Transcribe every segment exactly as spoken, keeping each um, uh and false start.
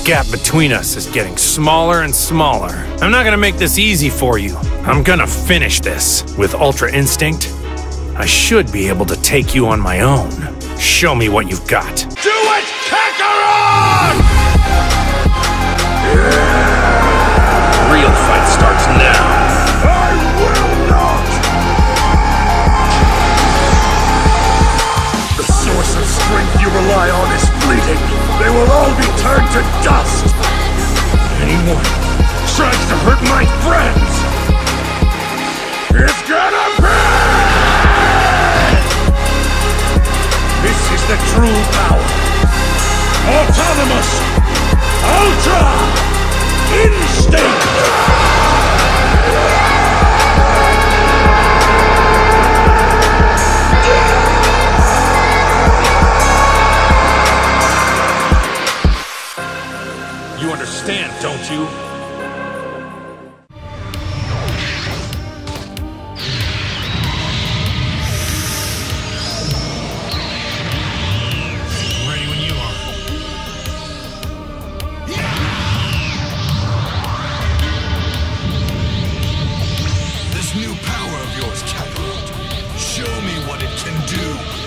gap between us is getting smaller and smaller. I'm not gonna make this easy for you. I'm gonna finish this. With Ultra Instinct, I should be able to take you on my own. Show me what you've got. Do it, Kakarot! The real fight starts now. I will not! The source of strength you rely on is fleeting. They will all be turned to dust. Anyone tries to hurt my friends, it's gonna pay! This is the true power. Autonomous Ultra Instinct! You understand, don't you? Ready when you are. This new power of yours, Kakarot. Show me what it can do.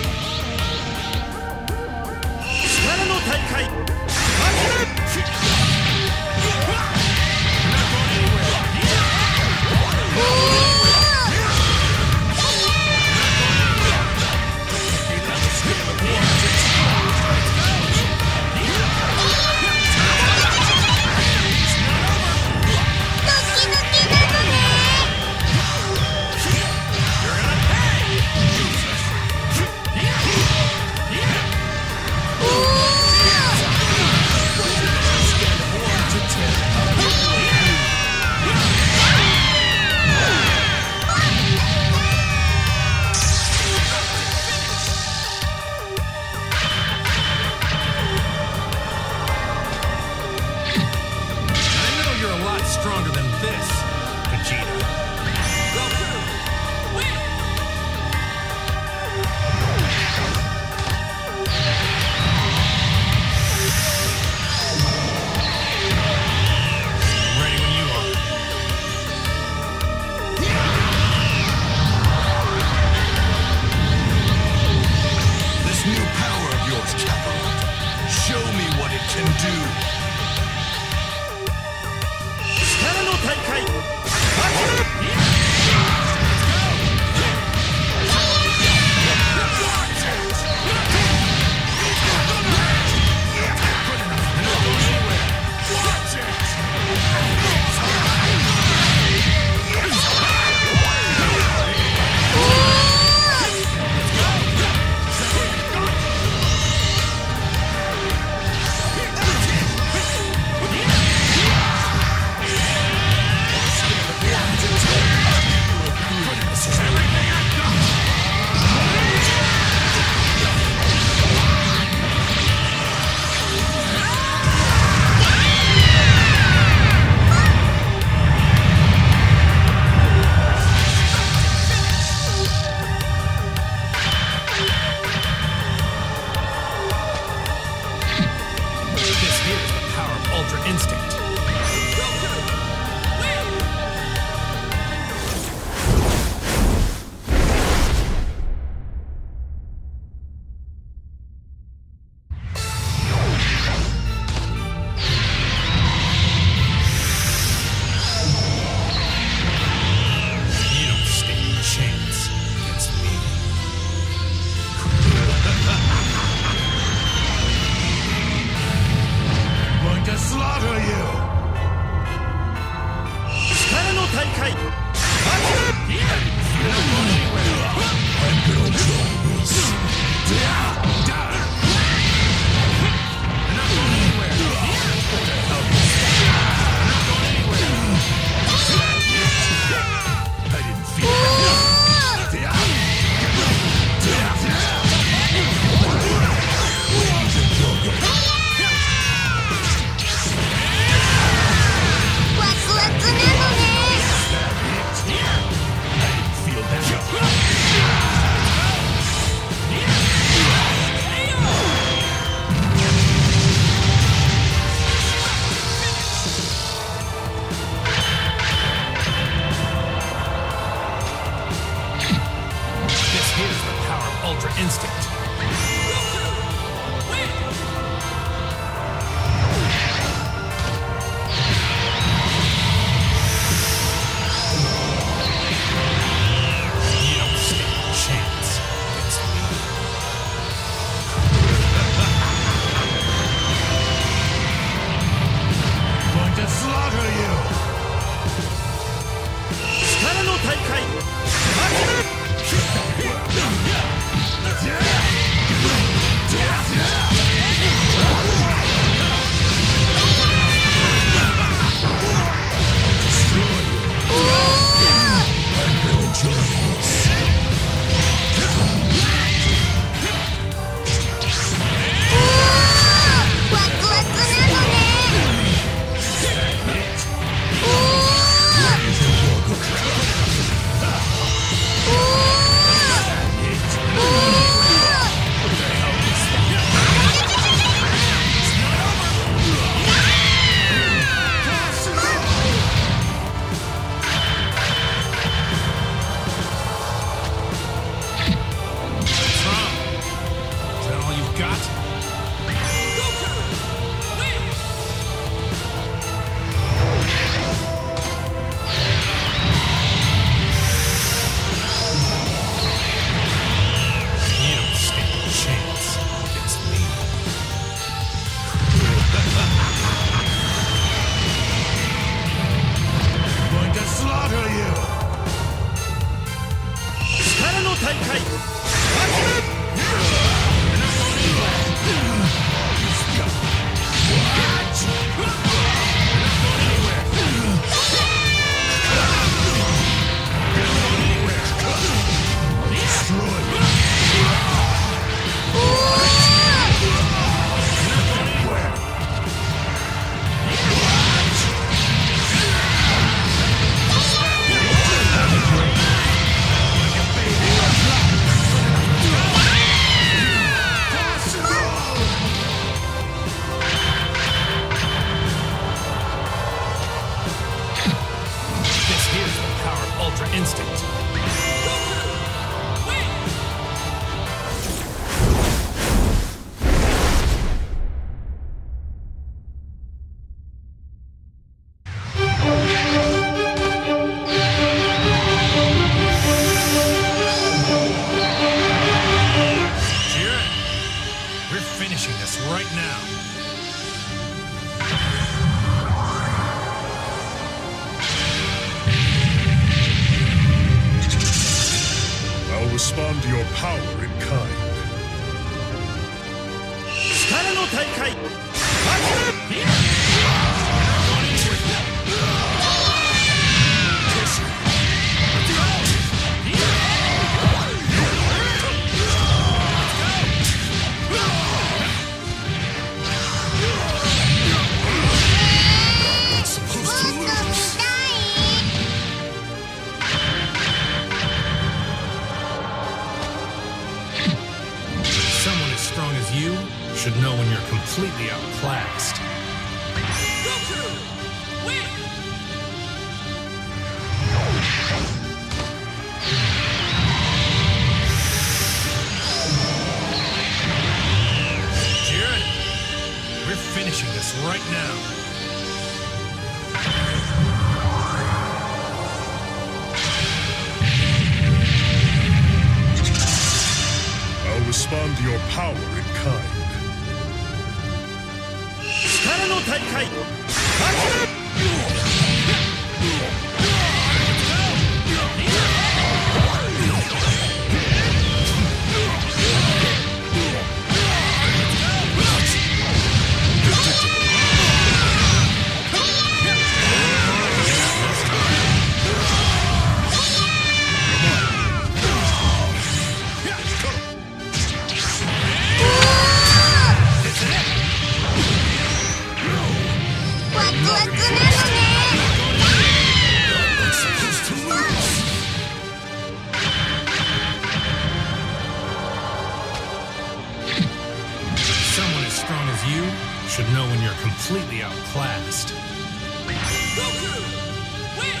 Stronger than this, Vegeta. Goku, win! Ready when you are. This new power of yours, Kakarot. Show me what it can do. respond to your power in kind. 力の大会始め You should know when you're completely outclassed. Goku! Win! Jiren, we're finishing this right now. I'll respond to your power in kind. 力の大会始め You should know when you're completely outclassed. Goku! Win!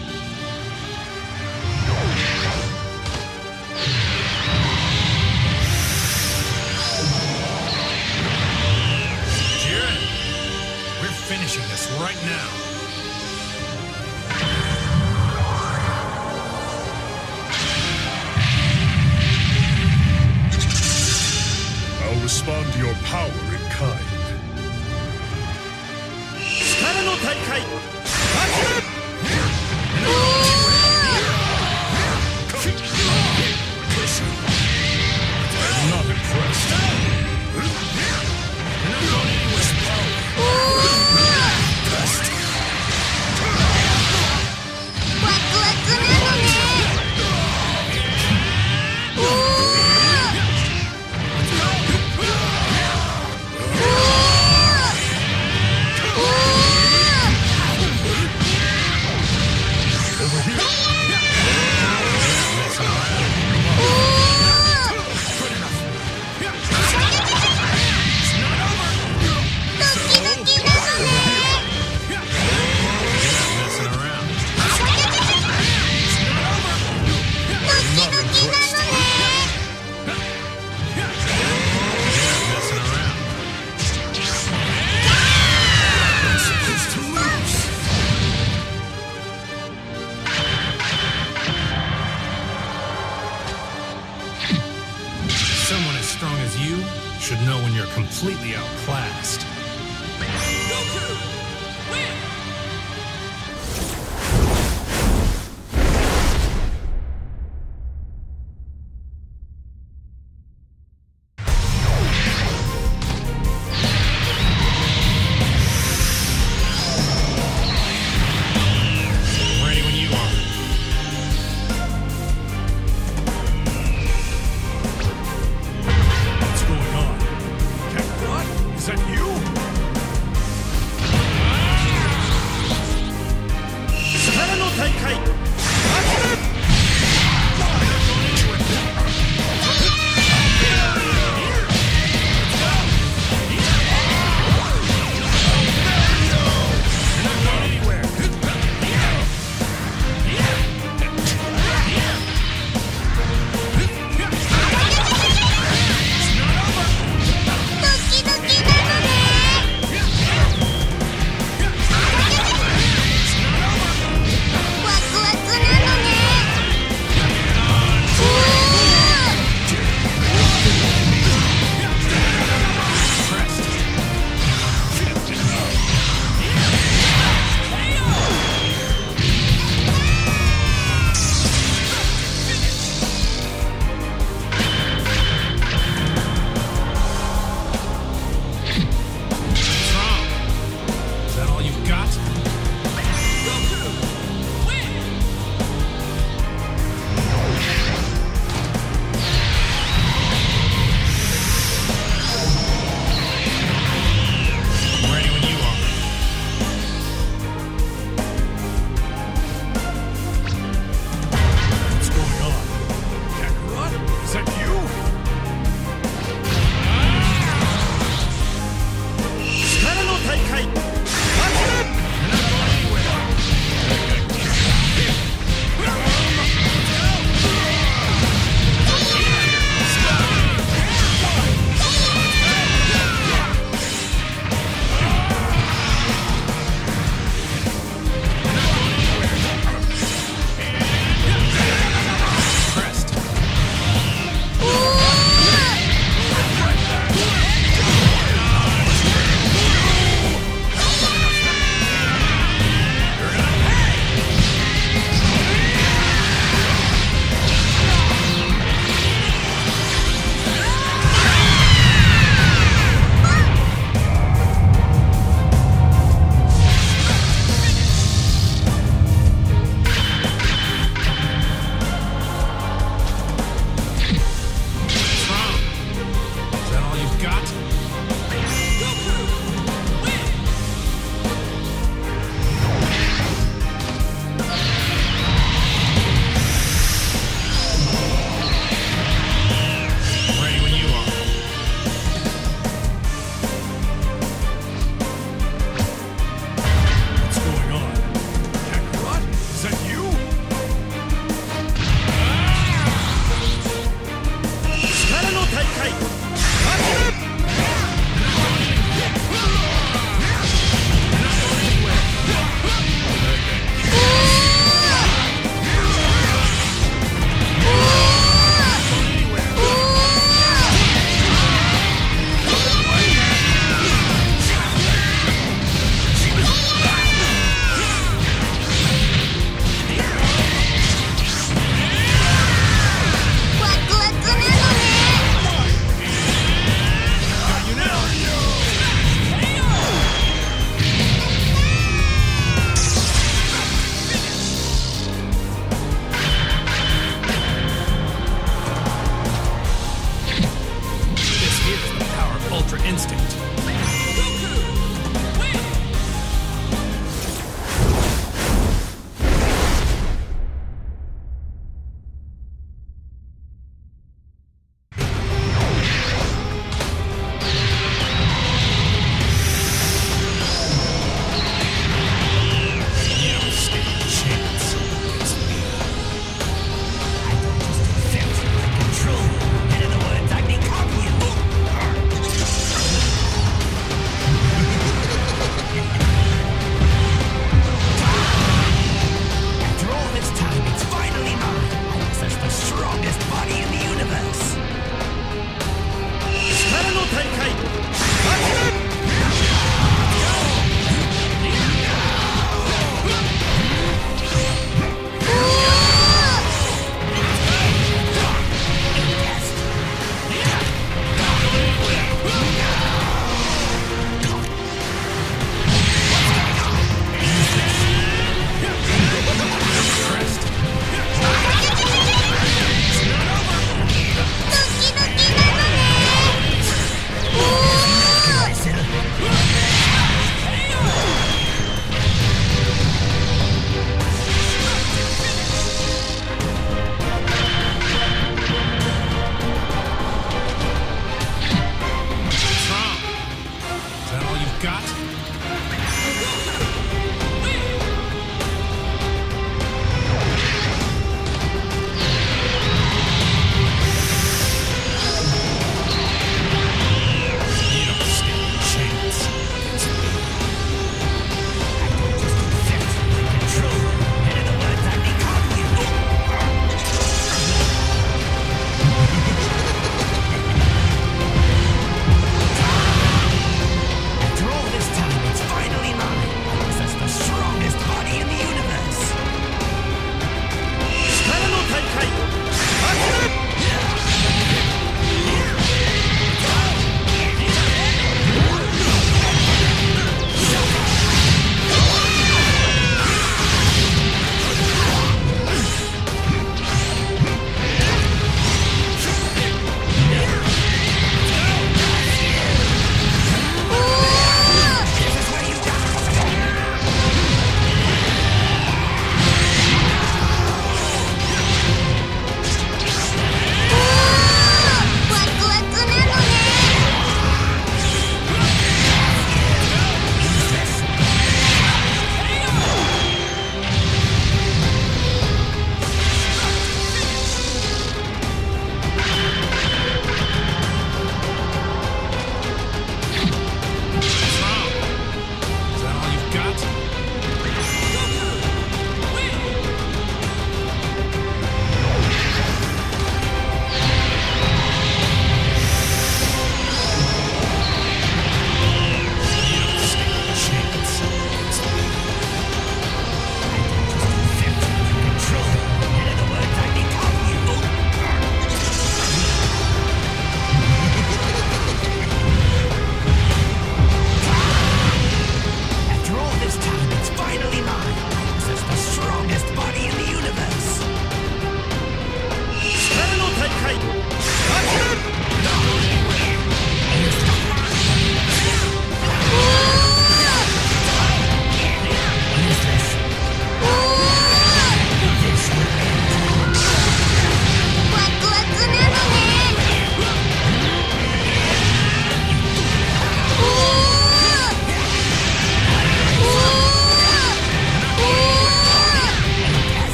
Jiren, we're finishing this right now. I'll respond to your power in kind. 力の大会始め I'm not impressed. You're not going anywhere. should know when you're completely outclassed. Goku! Win! Ready when you are. What's going on? Kakarot? Is that you?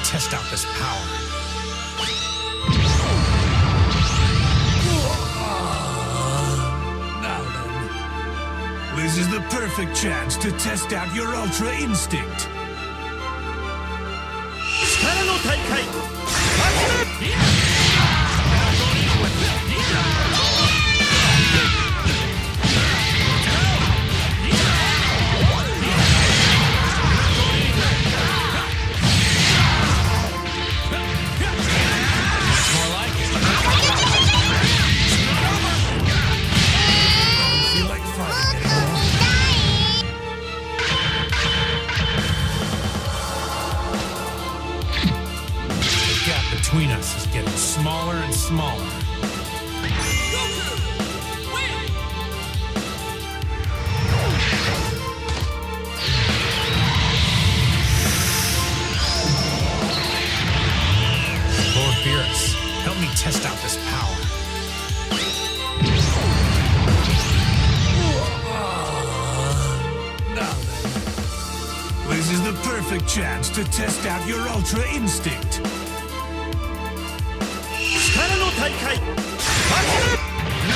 test out this power. Now then, this is the perfect chance to test out your Ultra Instinct. 力の大会始め Between us is getting smaller and smaller. Goku! Win! Lord Beerus, help me test out this power. Now then, this is the perfect chance to test out your Ultra Instinct. 力の大会始め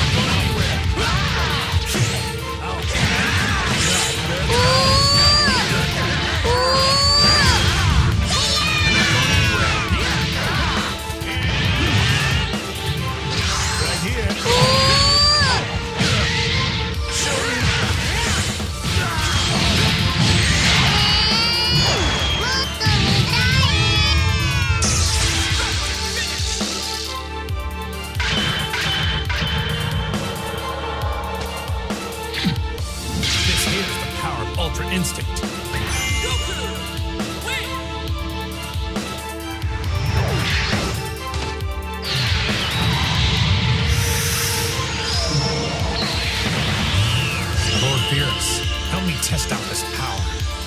Ultra Instinct. Goku! Win! Lord Beerus, help me test out this power.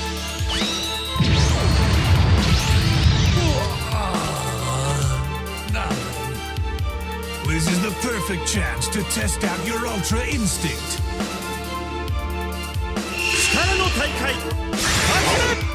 Now then, this is the perfect chance to test out your Ultra Instinct. 力の大会始め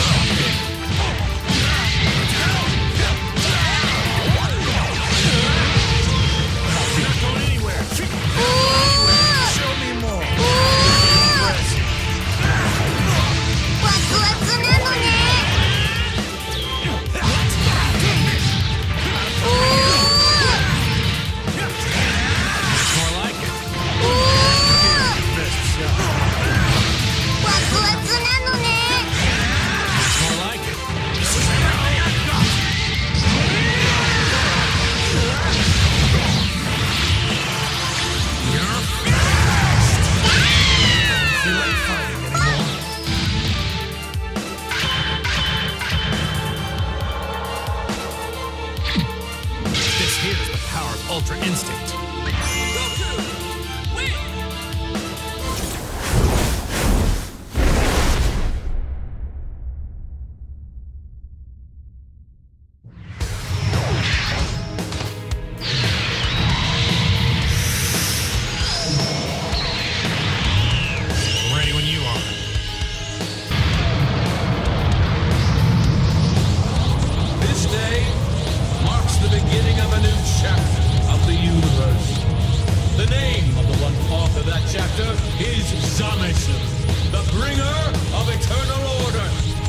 Ultra Instinct. Goku! Win! Ready when you are. This day marks the beginning of a new chapter of the universe. The name of the one author of that chapter is Zamasu, the bringer of eternal order.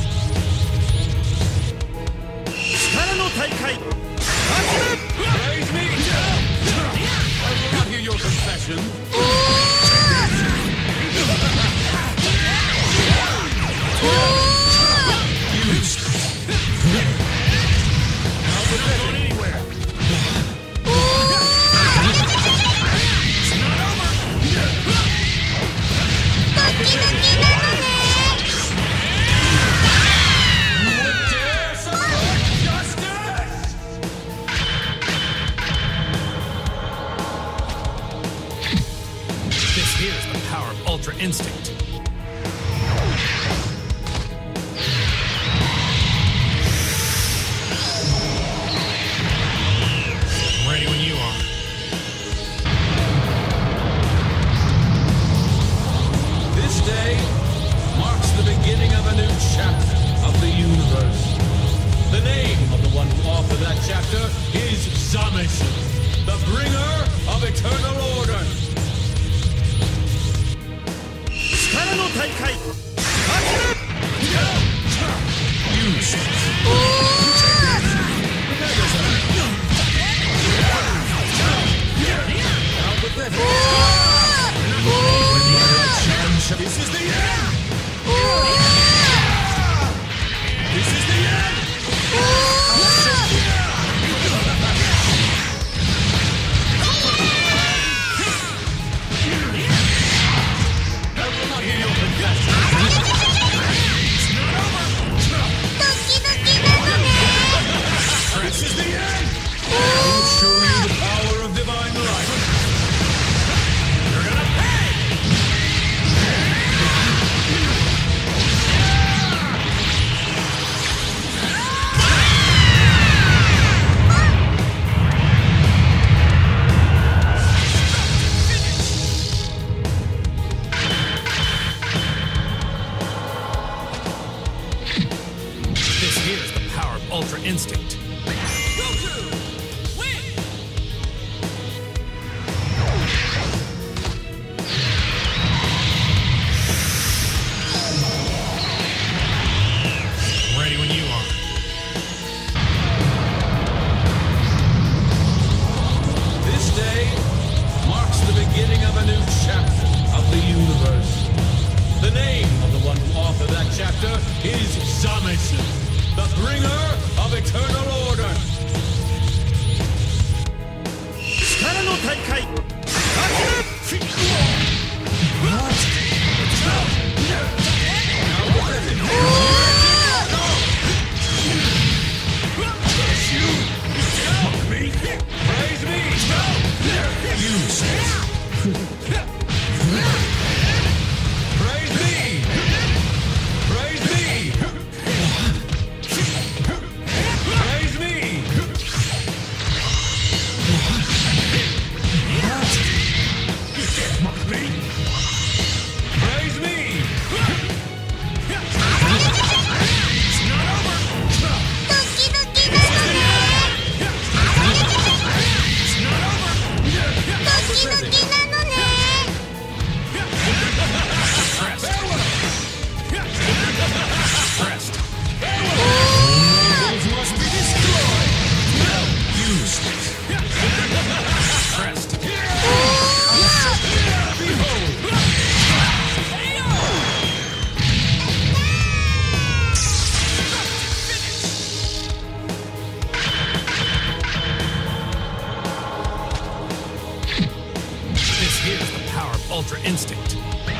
力の大会始め Praise me! I will not hear your confession. How would that go anywhere? This here is the power of Ultra Instinct. Ready when you are. This day marks the beginning of a new chapter of the universe. The name 開 This is the end! This is the end! I will not hear your confession! It's not over! This is the end! I will show you the power of divine life! You're gonna pay! This here is the power of Ultra Instinct. Goku! Win! Ready when you are. This day marks the beginning of a new chapter of the universe. The name of the one who authored that chapter is Zamasu, the bringer of eternal order. 力の大会 Praise me! Praise me! Praise me! Praise me! Praise me! It's not over! It's not over! Pressed. Evils must be destroyed. Useless. Pressed. Behold. This here is the power of Ultra Instinct.